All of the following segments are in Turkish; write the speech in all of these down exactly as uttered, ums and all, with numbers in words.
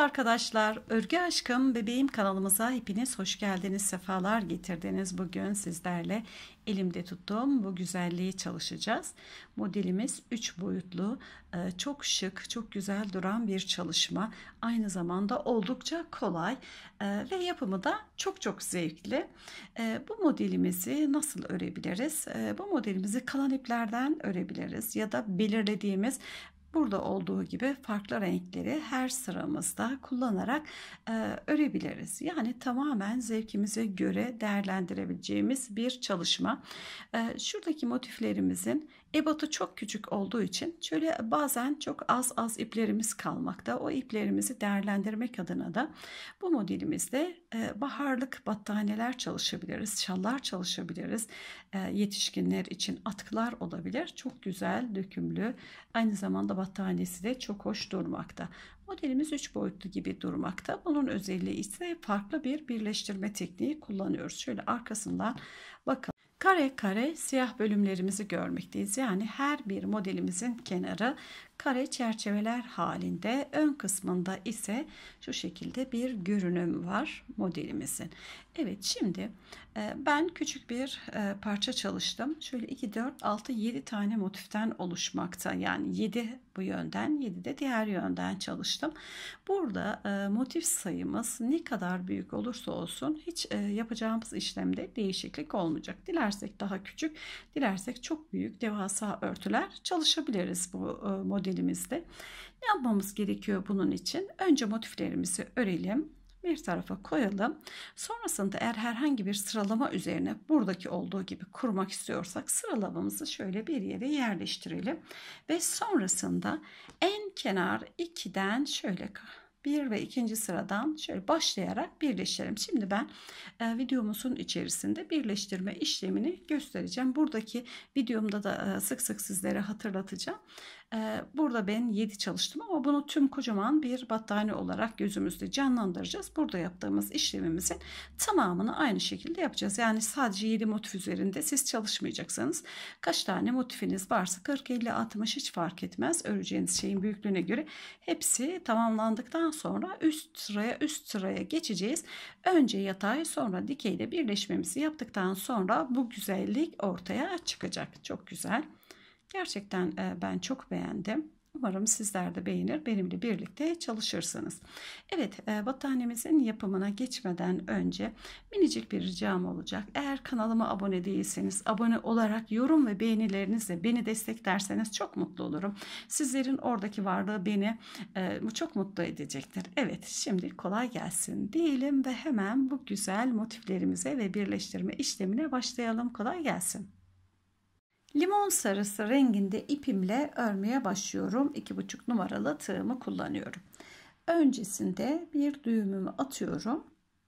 arkadaşlar, Örgü Aşkım Bebeğim kanalımıza hepiniz hoş geldiniz, sefalar getirdiniz. Bugün sizlerle elimde tuttuğum bu güzelliği çalışacağız. Modelimiz üç boyutlu, çok şık, çok güzel duran bir çalışma. Aynı zamanda oldukça kolay ve yapımı da çok çok zevkli. Bu modelimizi nasıl örebiliriz? Bu modelimizi kalan iplerden örebiliriz ya da belirlediğimiz burada olduğu gibi farklı renkleri her sıramızda kullanarak e, örebiliriz. Yani tamamen zevkimize göre değerlendirebileceğimiz bir çalışma. E, şuradaki motiflerimizin ebatı çok küçük olduğu için şöyle bazen çok az az iplerimiz kalmakta. O iplerimizi değerlendirmek adına da bu modelimizde e, baharlık battaniyeler çalışabiliriz, şallar çalışabiliriz. E, yetişkinler için atkılar olabilir. Çok güzel, dökümlü, aynı zamanda battaniyesi de çok hoş durmakta. Modelimiz üç boyutlu gibi durmakta. Bunun özelliği ise farklı bir birleştirme tekniği kullanıyoruz. Şöyle arkasından bakalım. Kare kare siyah bölümlerimizi görmekteyiz. Yani her bir modelimizin kenarı kare çerçeveler halinde. Ön kısmında ise şu şekilde bir görünüm var modelimizin. Evet, şimdi ben küçük bir parça çalıştım. Şöyle iki, dört, altı, yedi tane motiften oluşmakta. Yani yedi bu yönden, yedi de diğer yönden çalıştım. Burada motif sayımız ne kadar büyük olursa olsun hiç yapacağımız işlemde değişiklik olmayacak. Dilersek daha küçük, dilersek çok büyük, devasa örtüler çalışabiliriz bu modelimizde. Ne yapmamız gerekiyor bunun için? Önce motiflerimizi örelim. Bir tarafa koyalım. Sonrasında eğer herhangi bir sıralama üzerine buradaki olduğu gibi kurmak istiyorsak sıralamamızı şöyle bir yere yerleştirelim. Ve sonrasında en kenar ikiden şöyle bir ve ikinci sıradan şöyle başlayarak birleştirelim. Şimdi ben e, videomuzun içerisinde birleştirme işlemini göstereceğim. Buradaki videomda da e, sık sık sizlere hatırlatacağım. E, burada ben yedi çalıştım ama bunu tüm kocaman bir battaniye olarak gözümüzde canlandıracağız. Burada yaptığımız işlemimizin tamamını aynı şekilde yapacağız. Yani sadece yedi motif üzerinde siz çalışmayacaksınız. Kaç tane motifiniz varsa kırk, elli, altmış hiç fark etmez. Öreceğiniz şeyin büyüklüğüne göre hepsi tamamlandıktan sonra üst sıraya üst sıraya geçeceğiz. Önce yatay sonra dikeyde birleşmemizi yaptıktan sonra bu güzellik ortaya çıkacak. Çok güzel. Gerçekten ben çok beğendim. Umarım sizler de beğenir, benimle birlikte çalışırsınız. Evet, battaniyemizin yapımına geçmeden önce minicik bir ricam olacak. Eğer kanalıma abone değilseniz abone olarak yorum ve beğenilerinizle beni desteklerseniz çok mutlu olurum. Sizlerin oradaki varlığı beni çok mutlu edecektir. Evet, şimdi kolay gelsin diyelim ve hemen bu güzel motiflerimize ve birleştirme işlemine başlayalım. Kolay gelsin. Limon sarısı renginde ipimle örmeye başlıyorum. iki buçuk numaralı tığımı kullanıyorum. Öncesinde bir düğümümü atıyorum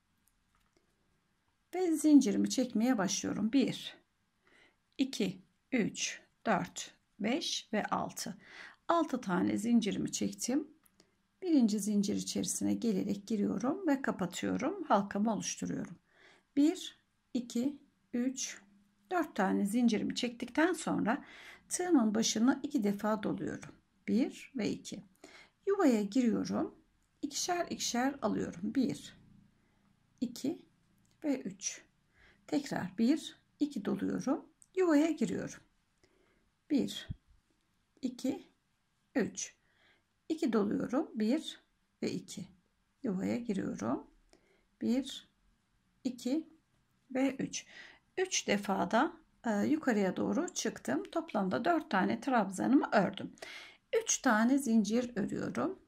ve zincirimi çekmeye başlıyorum. bir, iki, üç, dört, beş ve altı. altı tane zincirimi çektim. Birinci zincir içerisine gelerek giriyorum ve kapatıyorum. Halkamı oluşturuyorum. bir, iki, üç, dört tane zincirimi çektikten sonra tığımın başını iki defa doluyorum. bir ve iki. Yuvaya giriyorum. İkişer ikişer alıyorum. bir, iki ve üç. Tekrar bir, iki doluyorum. Yuvaya giriyorum. bir, iki, üç. iki doluyorum. bir ve iki. Yuvaya giriyorum. bir, iki ve üç. üç defada e, yukarıya doğru çıktım. Toplamda dört tane trabzanımı ördüm. üç tane zincir örüyorum.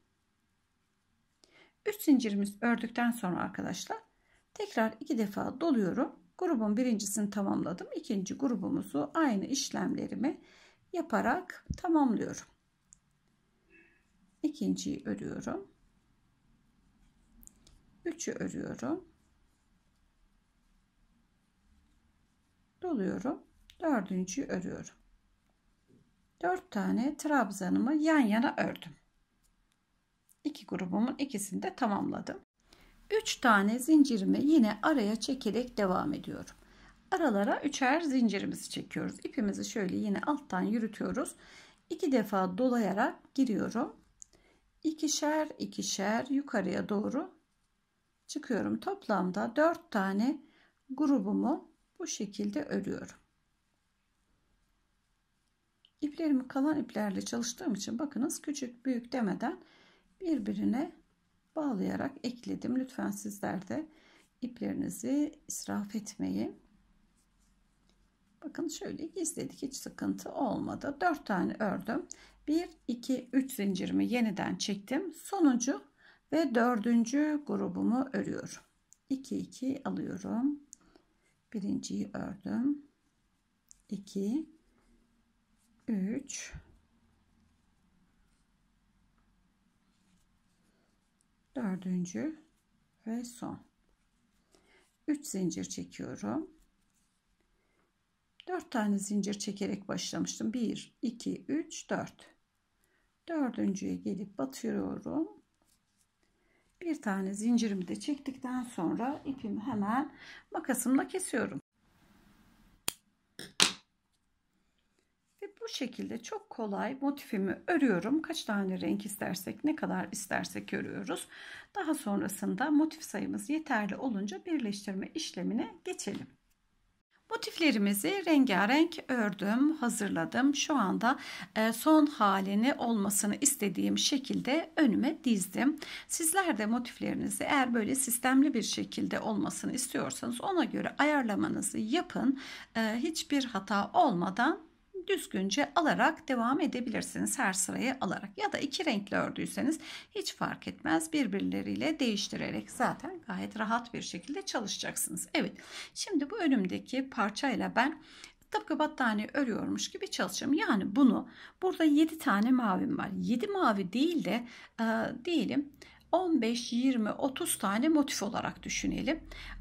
üç zincirimizi ördükten sonra arkadaşlar tekrar iki defa doluyorum. Grubun birincisini tamamladım. İkinci grubumuzu aynı işlemlerimi yaparak tamamlıyorum. İkinciyi örüyorum. üçü örüyorum. Doluyorum. Dördüncüyü örüyorum. dört tane trabzanımı yan yana ördüm. İki grubumun ikisini de tamamladım. üç tane zincirimi yine araya çekerek devam ediyorum. Aralara üçer zincirimizi çekiyoruz. İpimizi şöyle yine alttan yürütüyoruz. iki defa dolayarak giriyorum. ikişer ikişer yukarıya doğru çıkıyorum. Toplamda dört tane grubumu bu şekilde örüyorum. İplerimi kalan iplerle çalıştığım için bakınız küçük büyük demeden birbirine bağlayarak ekledim. Lütfen sizler de iplerinizi israf etmeyin. Bakın şöyle gizledik, hiç sıkıntı olmadı. dört tane ördüm. bir iki üç zincirimi yeniden çektim. Sonuncu ve dördüncü grubumu örüyorum. iki iki alıyorum. Birinciyi ördüm. iki üç dördüncü ve son. üç zincir çekiyorum. dört tane zincir çekerek başlamıştım. bir iki üç dört. Dördüncüye gelip batıyorum. Bir tane zincirimi de çektikten sonra ipimi hemen makasımla kesiyorum. Ve bu şekilde çok kolay motifimi örüyorum. Kaç tane renk istersek, ne kadar istersek örüyoruz. Daha sonrasında motif sayımız yeterli olunca birleştirme işlemine geçelim. Motiflerimizi rengarenk ördüm, hazırladım. Şu anda son halini olmasını istediğim şekilde önüme dizdim. Sizler de motiflerinizi eğer böyle sistemli bir şekilde olmasını istiyorsanız ona göre ayarlamanızı yapın. Hiçbir hata olmadan düzgünce alarak devam edebilirsiniz, her sırayı alarak, ya da iki renkli ördüyseniz hiç fark etmez, birbirleriyle değiştirerek zaten gayet rahat bir şekilde çalışacaksınız. Evet, şimdi bu önümdeki parçayla ben tıpkı battaniye örüyormuş gibi çalışacağım. Yani bunu, burada yedi tane mavim var, yedi mavi değil de e, diyelim on beş, yirmi, otuz tane motif olarak düşünelim.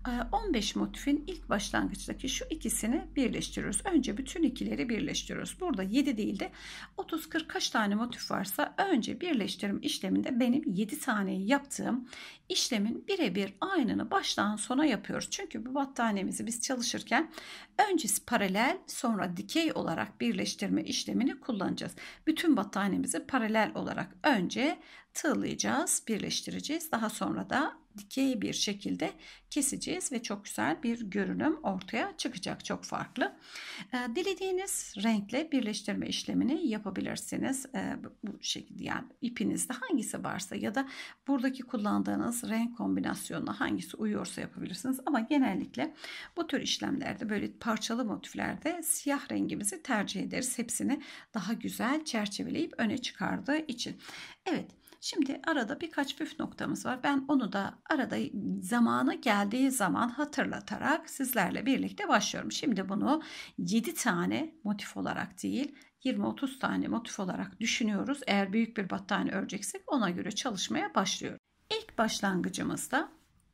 on beş motifin ilk başlangıçtaki şu ikisini birleştiriyoruz. Önce bütün ikileri birleştiriyoruz. Burada yedi değil de otuz kırk kaç tane motif varsa önce birleştirme işleminde benim yedi tane yaptığım işlemin birebir aynını baştan sona yapıyoruz. Çünkü bu battaniyemizi biz çalışırken öncesi paralel, sonra dikey olarak birleştirme işlemini kullanacağız. Bütün battaniyemizi paralel olarak önce tığlayacağız, birleştireceğiz. Daha sonra da dikey bir şekilde keseceğiz ve çok güzel bir görünüm ortaya çıkacak, çok farklı. Dilediğiniz renkle birleştirme işlemini yapabilirsiniz. Bu şekilde, yani ipinizde hangisi varsa ya da buradaki kullandığınız renk kombinasyonuna hangisi uyuyorsa yapabilirsiniz. Ama genellikle bu tür işlemlerde, böyle parçalı motiflerde siyah rengimizi tercih ederiz. Hepsini daha güzel çerçeveleyip öne çıkardığı için. Evet. Şimdi arada birkaç püf noktamız var. Ben onu da arada zamanı geldiği zaman hatırlatarak sizlerle birlikte başlıyorum. Şimdi bunu yedi tane motif olarak değil, yirmi otuz tane motif olarak düşünüyoruz. Eğer büyük bir battaniye öreceksek ona göre çalışmaya başlıyorum. İlk başlangıcımızda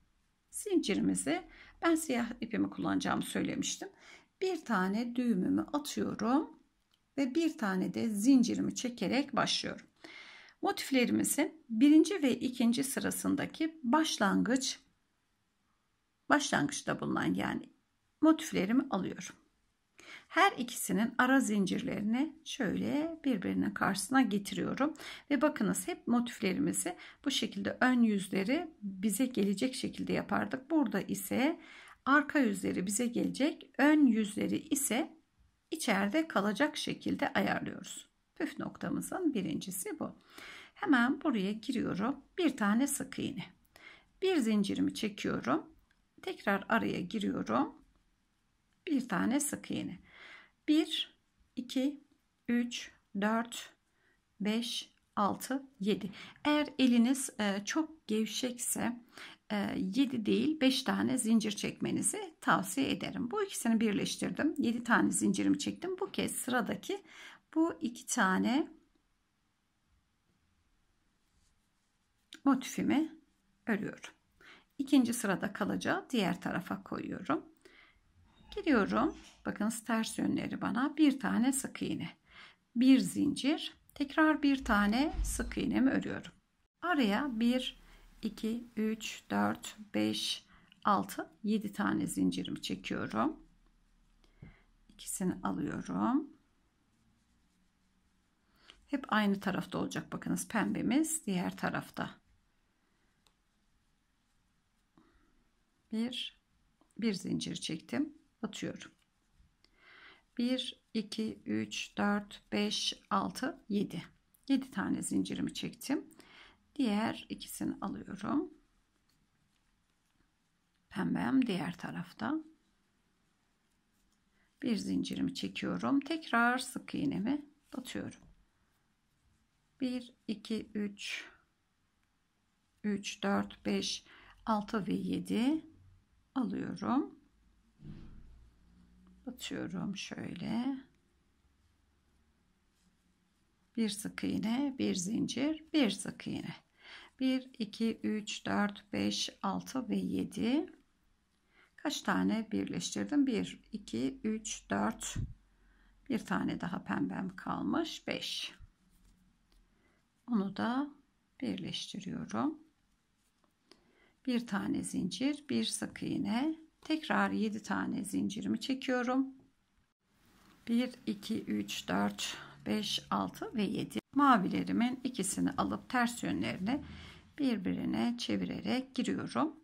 zincirimizi, ben siyah ipimi kullanacağımı söylemiştim. Bir tane düğümümü atıyorum ve bir tane de zincirimi çekerek başlıyorum. Motiflerimizin birinci ve ikinci sırasındaki başlangıç başlangıçta bulunan yani motiflerimi alıyorum. Her ikisinin ara zincirlerini şöyle birbirinin karşısına getiriyorum ve bakınız, hep motiflerimizi bu şekilde ön yüzleri bize gelecek şekilde yapardık. Burada ise arka yüzleri bize gelecek, ön yüzleri ise içeride kalacak şekilde ayarlıyoruz. Püf noktamızın birincisi bu. Hemen buraya giriyorum. Bir tane sık iğne. Bir zincirimi çekiyorum. Tekrar araya giriyorum. Bir tane sık iğne. bir, iki, üç, dört, beş, altı, yedi. Eğer eliniz çok gevşekse yedi değil beş tane zincir çekmenizi tavsiye ederim. Bu ikisini birleştirdim. yedi tane zincirimi çektim. Bu kez sıradaki bu iki tane motifimi örüyorum. İkinci sırada kalacağı diğer tarafa koyuyorum. Giriyorum. Bakın ters yönleri bana bir tane sık iğne. Bir zincir. Tekrar bir tane sık iğnemi örüyorum. Araya bir, iki, üç, dört, beş, altı, yedi tane zincirimi çekiyorum. İkisini alıyorum. Hep aynı tarafta olacak. Bakınız pembemiz diğer tarafta. Bir, bir zincir çektim. Batıyorum. bir, iki, üç, dört, beş, altı, yedi. yedi tane zincirimi çektim. Diğer ikisini alıyorum. Pembem diğer tarafta. Bir zincirimi çekiyorum. Tekrar sık iğnemi batıyorum. bir, iki, üç, üç, dört, beş, altı ve yedi alıyorum. Batıyorum şöyle. Bir sık iğne, bir zincir, bir sık iğne. bir, iki, üç, dört, beş, altı ve yedi. Kaç tane birleştirdim? bir, iki, üç, dört. Bir tane daha pembem kalmış. beş. Onu da birleştiriyorum. Bir tane zincir, bir sık iğne. Tekrar yedi tane zincirimi çekiyorum. bir, iki, üç, dört, beş, altı ve yedi. Mavilerimin ikisini alıp ters yönlerini birbirine çevirerek giriyorum.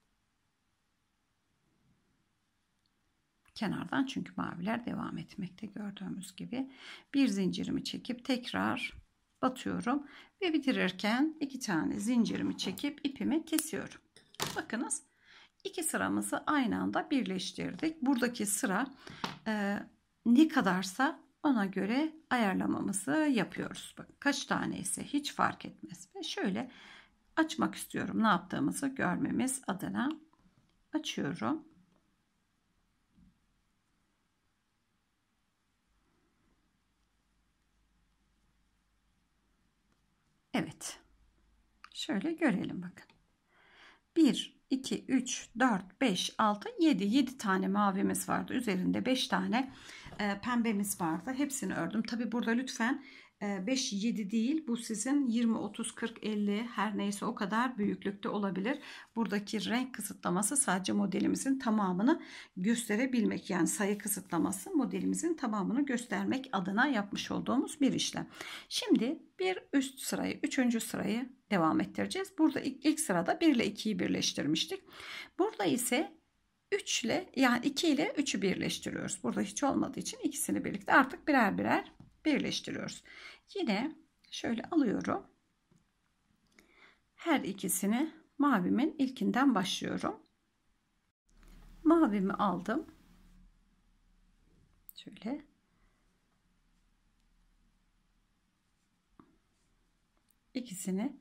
Kenardan, çünkü maviler devam etmekte gördüğümüz gibi. Bir zincirimi çekip tekrar batıyorum ve bitirirken iki tane zincirimi çekip ipimi kesiyorum. Bakınız, iki sıramızı aynı anda birleştirdik. Buradaki sıra e, ne kadarsa ona göre ayarlamamızı yapıyoruz. Bakın, kaç tane ise hiç fark etmez. Ve şöyle açmak istiyorum. Ne yaptığımızı görmemiz adına açıyorum. Evet. Şöyle görelim bakın. bir, iki, üç, dört, beş, altı, yedi. yedi tane mavimiz vardı. Üzerinde beş tane e, pembemiz vardı. Hepsini ördüm. Tabi burada lütfen e, beş, yedi değil. Bu sizin yirmi, otuz, kırk, elli her neyse o kadar büyüklükte olabilir. Buradaki renk kısıtlaması sadece modelimizin tamamını gösterebilmek. Yani sayı kısıtlaması modelimizin tamamını göstermek adına yapmış olduğumuz bir işlem. Şimdi bir üst sırayı, üçüncü sırayı devam ettireceğiz. Burada ilk, ilk sırada bir ile ikiyi birleştirmiştik. Burada ise üç ile, yani iki ile üçü birleştiriyoruz. Burada hiç olmadığı için ikisini birlikte artık birer birer birleştiriyoruz. Yine şöyle alıyorum. Her ikisini mavimin ilkinden başlıyorum. Mavimi aldım. Şöyle. İkisini.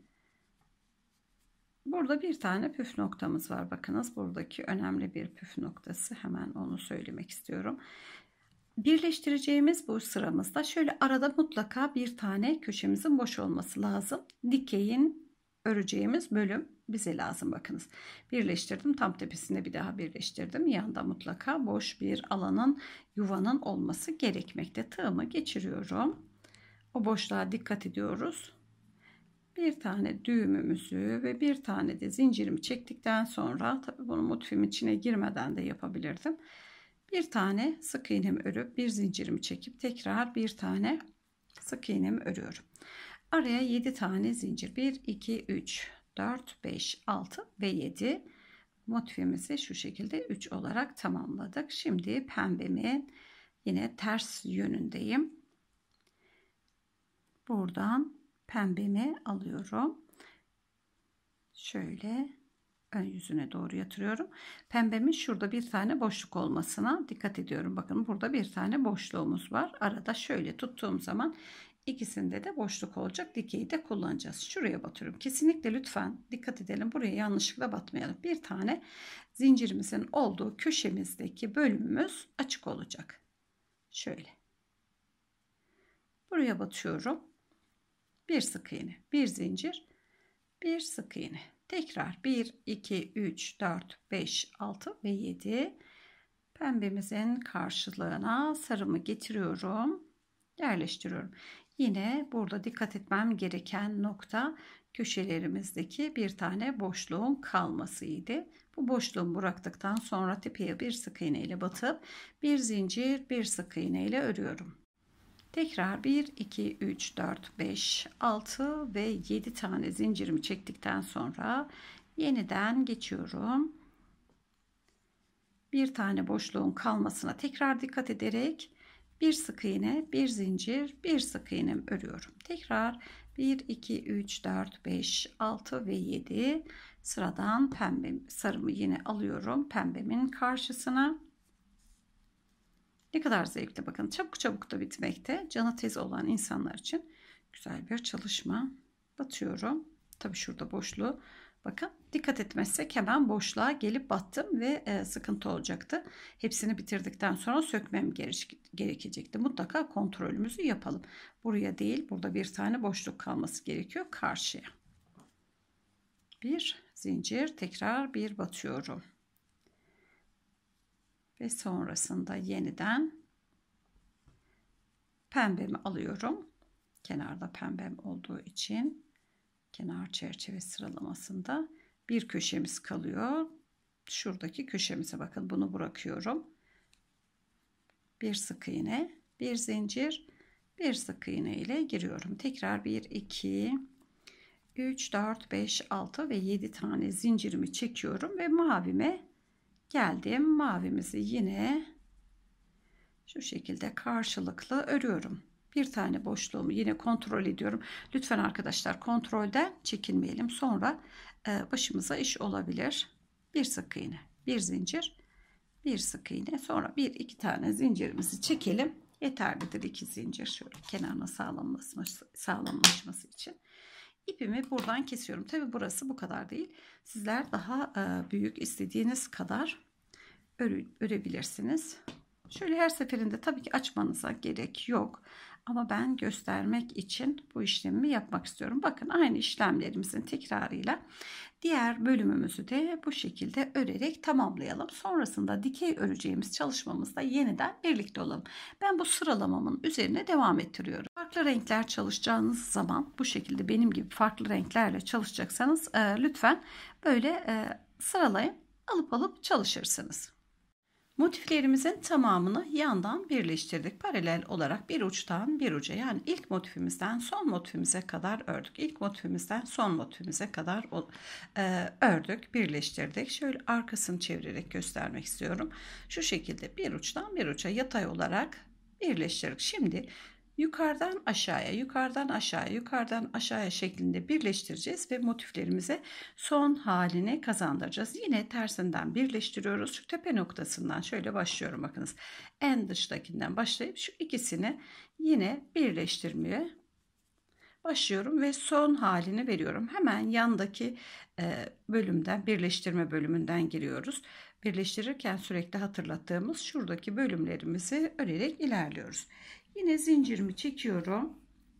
Burada bir tane püf noktamız var. Bakınız, buradaki önemli bir püf noktası. Hemen onu söylemek istiyorum. Birleştireceğimiz bu sıramızda şöyle arada mutlaka bir tane köşemizin boş olması lazım. Dikeyin öreceğimiz bölüm bize lazım. Bakınız, birleştirdim, tam tepesinde bir daha birleştirdim. Yanda mutlaka boş bir alanın, yuvanın olması gerekmekte. Tığımı geçiriyorum. O boşluğa dikkat ediyoruz. Bir tane düğümümüzü ve bir tane de zincirimi çektikten sonra, tabii bunu motifin içine girmeden de yapabilirdim. Bir tane sık iğnemi örüp bir zincirimi çekip tekrar bir tane sık iğnemi örüyorum. Araya yedi tane zincir. bir, iki, üç, dört, beş, altı ve yedi. Motifimizi şu şekilde üç olarak tamamladık. Şimdi pembemin yine ters yönündeyim. Buradan pembemi alıyorum. Şöyle ön yüzüne doğru yatırıyorum. Pembemin şurada bir tane boşluk olmasına dikkat ediyorum. Bakın, burada bir tane boşluğumuz var. Arada şöyle tuttuğum zaman ikisinde de boşluk olacak. Dikeyi de kullanacağız. Şuraya batıyorum. Kesinlikle lütfen dikkat edelim. Buraya yanlışlıkla batmayalım. Bir tane zincirimizin olduğu köşemizdeki bölümümüz açık olacak. Şöyle. Buraya batıyorum. Bir sık iğne, bir zincir, bir sık iğne. Tekrar bir, iki, üç, dört, beş, altı ve yedi. Pembemizin karşılığına sarımı getiriyorum. Yerleştiriyorum. Yine burada dikkat etmem gereken nokta köşelerimizdeki bir tane boşluğun kalmasıydı. Bu boşluğu bıraktıktan sonra tepeye bir sık iğne ile batıp bir zincir, bir sık iğne ile örüyorum. Tekrar bir, iki, üç, dört, beş, altı ve yedi tane zincirimi çektikten sonra yeniden geçiyorum. Bir tane boşluğun kalmasına tekrar dikkat ederek bir sık iğne, bir zincir, bir sık iğne örüyorum. Tekrar bir, iki, üç, dört, beş, altı ve yedi. Sıradan pembe sarımı yine alıyorum pembemin karşısına. Ne kadar zevkli, bakın çabuk çabuk da bitmekte. Canı tez olan insanlar için güzel bir çalışma. Batıyorum. Tabi şurada boşluğu, bakın dikkat etmezsek hemen boşluğa gelip battım ve e, sıkıntı olacaktı. Hepsini bitirdikten sonra sökmem gerekecekti. Mutlaka kontrolümüzü yapalım. Buraya değil, burada bir tane boşluk kalması gerekiyor karşıya. Bir zincir, tekrar bir batıyorum. Ve sonrasında yeniden pembemi alıyorum. Kenarda pembem olduğu için kenar çerçeve sıralamasında bir köşemiz kalıyor. Şuradaki köşemize bakın, bunu bırakıyorum. Bir sık iğne, bir zincir, bir sık iğne ile giriyorum. Tekrar bir, iki, üç, dört, beş, altı ve yedi tane zincirimi çekiyorum ve mavime geldim. Mavimizi yine şu şekilde karşılıklı örüyorum. Bir tane boşluğumu yine kontrol ediyorum. Lütfen arkadaşlar kontrolden çekinmeyelim. Sonra başımıza iş olabilir. Bir sık iğne, bir zincir, bir sık iğne. Sonra bir iki tane zincirimizi çekelim. Yeterlidir iki zincir. Şöyle kenarına sağlamlaşması, sağlamlaşması için. İpimi buradan kesiyorum. Tabi burası bu kadar değil. Sizler daha büyük, istediğiniz kadar öre, örebilirsiniz. Şöyle her seferinde tabii ki açmanıza gerek yok. Ama ben göstermek için bu işlemi yapmak istiyorum. Bakın aynı işlemlerimizin tekrarıyla diğer bölümümüzü de bu şekilde örerek tamamlayalım. Sonrasında dikey öreceğimiz çalışmamızda yeniden birlikte olalım. Ben bu sıralamamın üzerine devam ettiriyorum. Farklı renkler çalışacağınız zaman bu şekilde benim gibi farklı renklerle çalışacaksanız e, lütfen böyle e, sıralayın, alıp alıp çalışırsınız. Motiflerimizin tamamını yandan birleştirdik. Paralel olarak bir uçtan bir uca, yani ilk motifimizden son motifimize kadar ördük. İlk motifimizden son motifimize kadar e, ördük, birleştirdik. Şöyle arkasını çevirerek göstermek istiyorum. Şu şekilde bir uçtan bir uca yatay olarak birleştirdik. Şimdi yukarıdan aşağıya, yukarıdan aşağıya, yukarıdan aşağıya şeklinde birleştireceğiz ve motiflerimize son halini kazandıracağız. Yine tersinden birleştiriyoruz. Şu tepe noktasından şöyle başlıyorum. Bakınız, en dıştakinden başlayıp şu ikisini yine birleştirmeye başlıyorum ve son halini veriyorum. Hemen yandaki bölümden, birleştirme bölümünden giriyoruz. Birleştirirken sürekli hatırlattığımız şuradaki bölümlerimizi örerek ilerliyoruz. Yine zincirimi çekiyorum.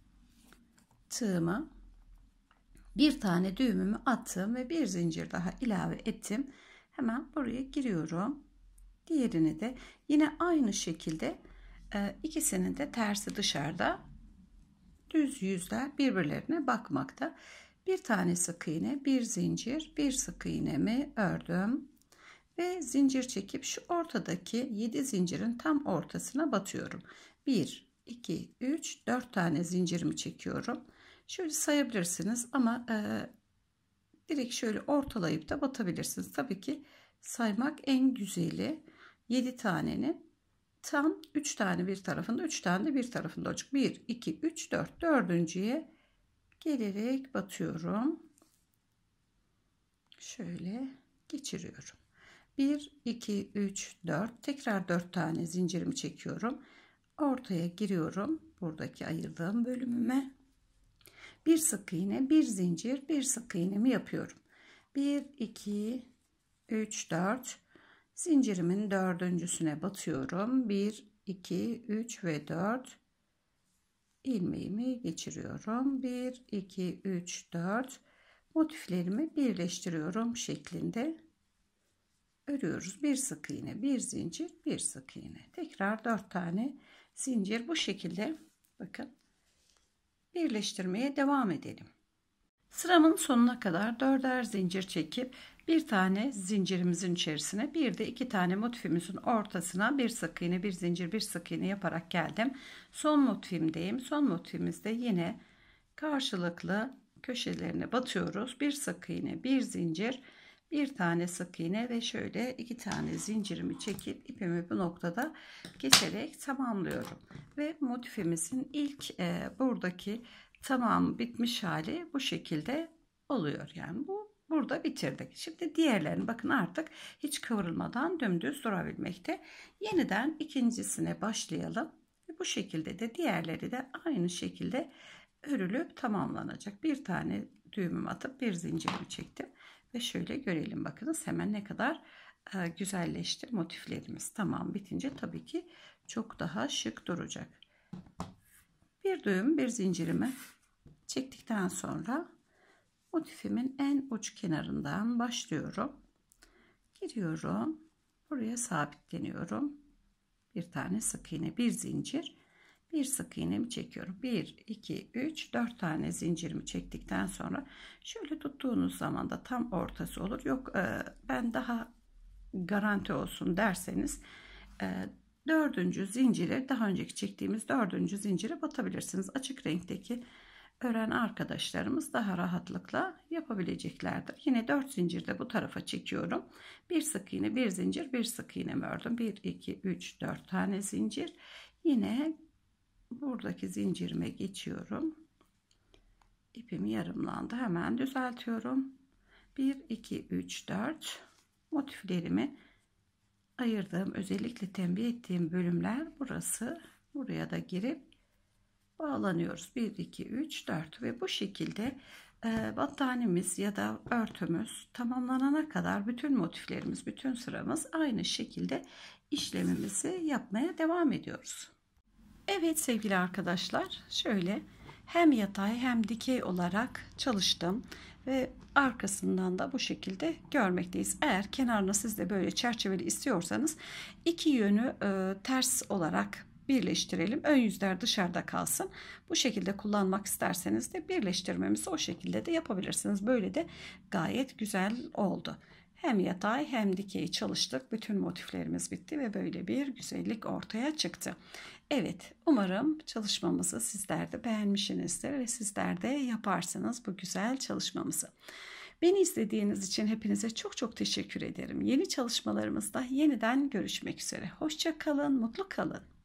Tığıma bir tane düğümümü attım ve bir zincir daha ilave ettim. Hemen buraya giriyorum. Diğerini de yine aynı şekilde ikisinin de tersi dışarıda, düz yüzler birbirlerine bakmakta. Bir tane sık iğne, bir zincir, bir sık iğnemi ördüm ve zincir çekip şu ortadaki yedi zincirin tam ortasına batıyorum. bir, iki, üç, dört tane zincirimi çekiyorum. Şöyle sayabilirsiniz ama e, direkt şöyle ortalayıp da batabilirsiniz. Tabii ki saymak en güzeli. yedi tanenin tam üç tane bir tarafında, üç tane de bir tarafında olacak. bir, iki, üç, dört. dördüncüye gelerek batıyorum. Şöyle geçiriyorum. bir, iki, üç, dört. Tekrar dört tane zincirimi çekiyorum. Ortaya giriyorum. Buradaki ayırdığım bölümüme. Bir sık iğne, bir zincir, bir sık iğnemi yapıyorum. bir, iki, üç, dört. Zincirimin dördüncüsüne batıyorum. bir, iki, üç ve dört. ilmeğimi geçiriyorum. bir, iki, üç, dört. Motiflerimi birleştiriyorum şeklinde örüyoruz. Bir sık iğne, bir zincir, bir sık iğne. Tekrar dört tane zincir, bu şekilde bakın birleştirmeye devam edelim. Sıramın sonuna kadar dörder zincir çekip bir tane zincirimizin içerisine, bir de iki tane motifimizin ortasına bir sık iğne, bir zincir, bir sık iğne yaparak geldim. Son motifimdeyim. Son motifimizde yine karşılıklı köşelerine batıyoruz. Bir sık iğne, bir zincir, bir tane sık iğne ve şöyle iki tane zincirimi çekip ipimi bu noktada keserek tamamlıyorum. Ve motifimizin ilk e, buradaki tamam bitmiş hali bu şekilde oluyor. Yani bu burada bitirdik. Şimdi diğerlerini bakın artık hiç kıvrılmadan dümdüz durabilmekte. Yeniden ikincisine başlayalım. Bu şekilde de diğerleri de aynı şekilde örülüp tamamlanacak. Bir tane düğümümü atıp bir zincirimi çektim ve şöyle görelim, bakınız hemen ne kadar e, güzelleşti motiflerimiz. Tamam bitince tabii ki çok daha şık duracak. Bir düğüm, bir zincirimi çektikten sonra motifimin en uç kenarından başlıyorum. Giriyorum. Buraya sabitleniyorum. Bir tane sık iğne, bir zincir, bir sık iğnemi çekiyorum. bir, iki, üç, dört tane zincirimi çektikten sonra şöyle tuttuğunuz zaman da tam ortası olur. Yok ben daha garanti olsun derseniz dördüncü zincire, daha önceki çektiğimiz dördüncü zincire batabilirsiniz. Açık renkteki ören arkadaşlarımız daha rahatlıkla yapabileceklerdir. Yine dört zincirde bu tarafa çekiyorum. Bir sık iğne, bir zincir, bir sık iğnemi ördüm. bir, iki, üç, dört tane zincir. Yine buradaki zincirime geçiyorum. İpim yarımlandı. Hemen düzeltiyorum. bir, iki, üç, dört motiflerimi ayırdığım, özellikle tembih ettiğim bölümler burası. Buraya da girip bağlanıyoruz. bir, iki, üç, dört ve bu şekilde e, battaniyemiz ya da örtümüz tamamlanana kadar bütün motiflerimiz, bütün sıramız aynı şekilde işlemimizi yapmaya devam ediyoruz. Evet sevgili arkadaşlar, şöyle hem yatay hem dikey olarak çalıştım ve arkasından da bu şekilde görmekteyiz. Eğer kenarını siz de böyle çerçeveli istiyorsanız iki yönü e, ters olarak birleştirelim. Ön yüzler dışarıda kalsın. Bu şekilde kullanmak isterseniz de birleştirmemizi o şekilde de yapabilirsiniz. Böyle de gayet güzel oldu. Hem yatay hem dikey çalıştık. Bütün motiflerimiz bitti ve böyle bir güzellik ortaya çıktı. Evet, umarım çalışmamızı sizler de beğenmişsinizdir ve sizler de yaparsınız bu güzel çalışmamızı. Beni izlediğiniz için hepinize çok çok teşekkür ederim. Yeni çalışmalarımızda yeniden görüşmek üzere. Hoşça kalın, mutlu kalın.